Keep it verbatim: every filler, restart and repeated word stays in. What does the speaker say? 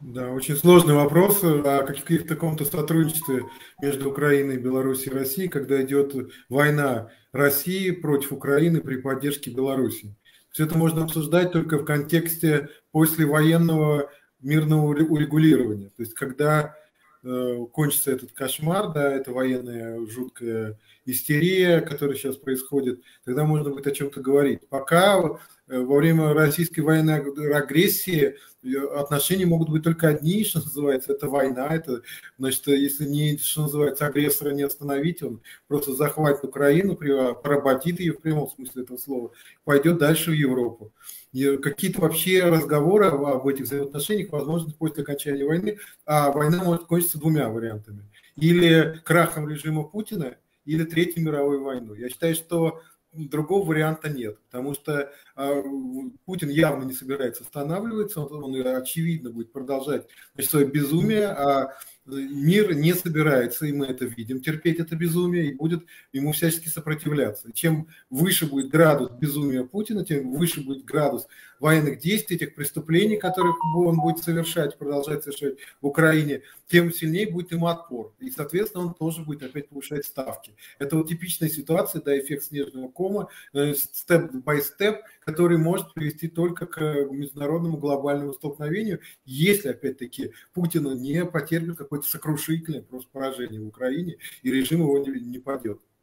Да, очень сложный вопрос о каких-то каком-то сотрудничестве между Украиной, Белоруссией и Россией, когда идет война России против Украины при поддержке Беларуси. Все это можно обсуждать только в контексте послевоенного мирного урегулирования. То есть когда э, кончится этот кошмар, да, это военная жуткая истерия, которая сейчас происходит, тогда можно будет о чем-то говорить. Пока э, во время российской военной агрессии отношения могут быть только одни, что называется, это война, это, значит, если не, что называется, агрессора не остановить, он просто захватит Украину, поработит ее в прямом смысле этого слова, пойдет дальше в Европу. И какие-то вообще разговоры об этих взаимоотношениях возможны после окончания войны, а война может кончиться двумя вариантами. Или крахом режима Путина, или Третьей мировой войной. Я считаю, что другого варианта нет, потому что э, Путин явно не собирается останавливаться, он, он очевидно будет продолжать значит, свое безумие, а мир не собирается, и мы это видим, терпеть это безумие, и будет ему всячески сопротивляться. Чем выше будет градус безумия Путина, тем выше будет градус военных действий, этих преступлений, которые он будет совершать, продолжать совершать в Украине, тем сильнее будет ему отпор. И, соответственно, он тоже будет опять повышать ставки. Это вот типичная ситуация, да, эффект снежного кома, степ-бай-степ, который может привести только к международному глобальному столкновению, если, опять-таки, Путин не потерпит какое-то сокрушительное просто поражение в Украине, и режим его не, не падет.